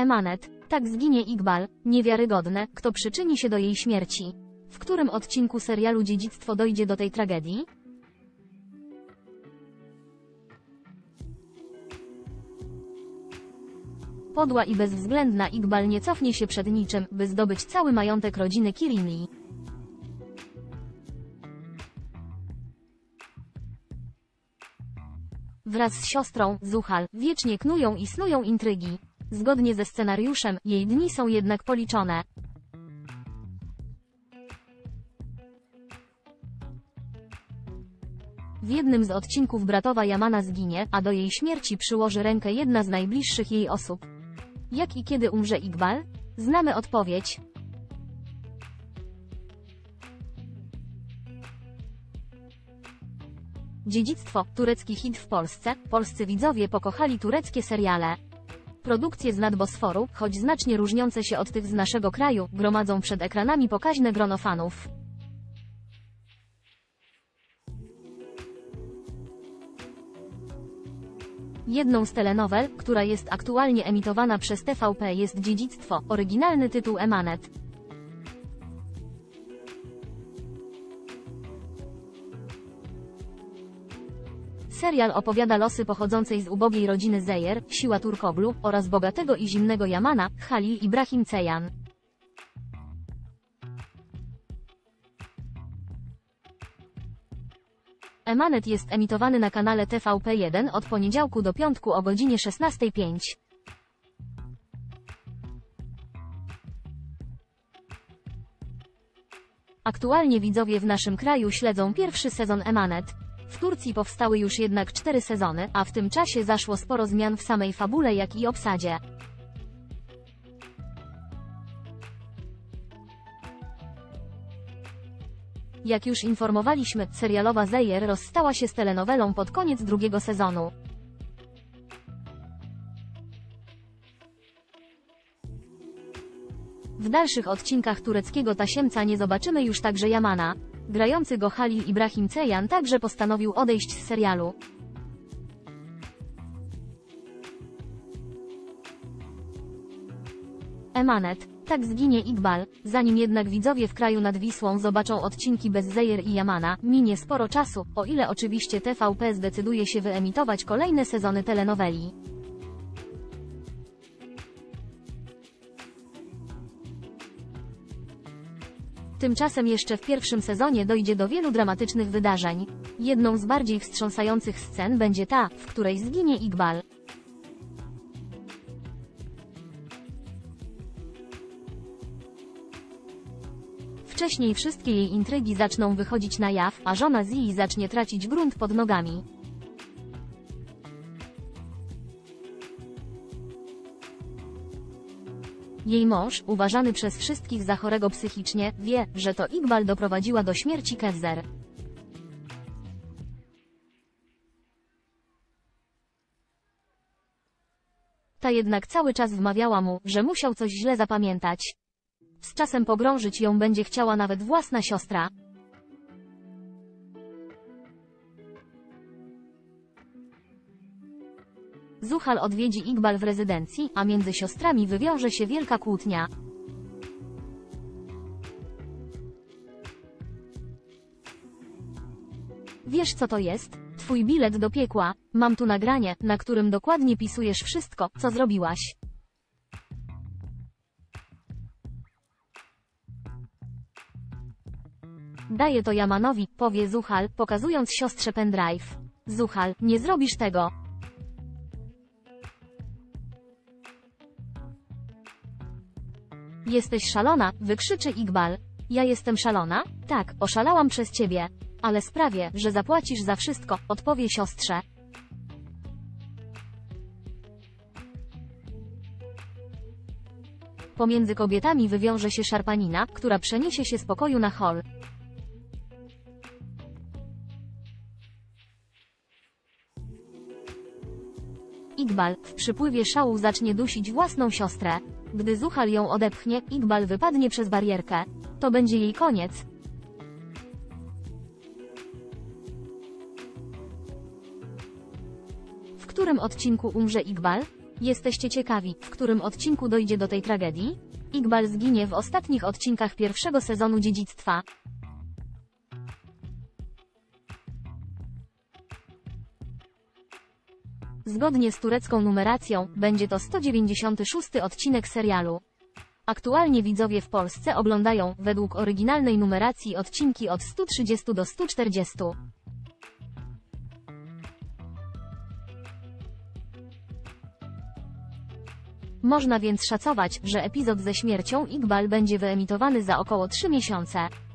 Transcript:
Emanet. Tak zginie Iqbal. Niewiarygodne, kto przyczyni się do jej śmierci. W którym odcinku serialu Dziedzictwo dojdzie do tej tragedii? Podła i bezwzględna Iqbal nie cofnie się przed niczym, by zdobyć cały majątek rodziny Kirimli. Wraz z siostrą, Zuhal, wiecznie knują i snują intrygi. Zgodnie ze scenariuszem, jej dni są jednak policzone. W jednym z odcinków bratowa Yamana zginie, a do jej śmierci przyłoży rękę jedna z najbliższych jej osób. Jak i kiedy umrze Iqbal? Znamy odpowiedź. Dziedzictwo, turecki hit w Polsce. Polscy widzowie pokochali tureckie seriale. Produkcje z nadbosforu, choć znacznie różniące się od tych z naszego kraju, gromadzą przed ekranami pokaźne grono fanów. Jedną z telenowel, która jest aktualnie emitowana przez TVP, jest Dziedzictwo, oryginalny tytuł Emanet. Serial opowiada losy pochodzącej z ubogiej rodziny Zeyer, Siła Turkoglu, oraz bogatego i zimnego Yamana, Halil Ibrahim Ceyhan. Emanet jest emitowany na kanale TVP1 od poniedziałku do piątku o godzinie 16:05. Aktualnie widzowie w naszym kraju śledzą pierwszy sezon Emanet. W Turcji powstały już jednak 4 sezony, a w tym czasie zaszło sporo zmian w samej fabule, jak i obsadzie. Jak już informowaliśmy, serialowa Zeyer rozstała się z telenowelą pod koniec drugiego sezonu. W dalszych odcinkach tureckiego tasiemca nie zobaczymy już także Yamana. Grający go Halil Ibrahim Ceyhan także postanowił odejść z serialu. Emanet. Tak zginie Iqbal. Zanim jednak widzowie w kraju nad Wisłą zobaczą odcinki bez Zeyer i Yamana, minie sporo czasu, o ile oczywiście TVP zdecyduje się wyemitować kolejne sezony telenoweli. Tymczasem jeszcze w pierwszym sezonie dojdzie do wielu dramatycznych wydarzeń. Jedną z bardziej wstrząsających scen będzie ta, w której zginie Iqbal. Wcześniej wszystkie jej intrygi zaczną wychodzić na jaw, a żona Zii zacznie tracić grunt pod nogami. Jej mąż, uważany przez wszystkich za chorego psychicznie, wie, że to Iqbal doprowadziła do śmierci Kevser. Ta jednak cały czas wmawiała mu, że musiał coś źle zapamiętać. Z czasem pogrążyć ją będzie chciała nawet własna siostra. Zuhal odwiedzi Iqbal w rezydencji, a między siostrami wywiąże się wielka kłótnia. Wiesz, co to jest? Twój bilet do piekła. Mam tu nagranie, na którym dokładnie pisujesz wszystko, co zrobiłaś. Daję to Yamanowi, powie Zuhal, pokazując siostrze pendrive. Zuhal, nie zrobisz tego. Jesteś szalona, wykrzyczy Iqbal. Ja jestem szalona? Tak, oszalałam przez ciebie. Ale sprawię, że zapłacisz za wszystko, odpowie siostrze. Pomiędzy kobietami wywiąże się szarpanina, która przeniesie się z pokoju na hol. Iqbal, w przypływie szału, zacznie dusić własną siostrę. Gdy Zuhal ją odepchnie, Iqbal wypadnie przez barierkę. To będzie jej koniec. W którym odcinku umrze Iqbal? Jesteście ciekawi, w którym odcinku dojdzie do tej tragedii? Iqbal zginie w ostatnich odcinkach pierwszego sezonu Dziedzictwa. Zgodnie z turecką numeracją, będzie to 196 odcinek serialu. Aktualnie widzowie w Polsce oglądają, według oryginalnej numeracji, odcinki od 130 do 140. Można więc szacować, że epizod ze śmiercią Iqbal będzie wyemitowany za około 3 miesiące.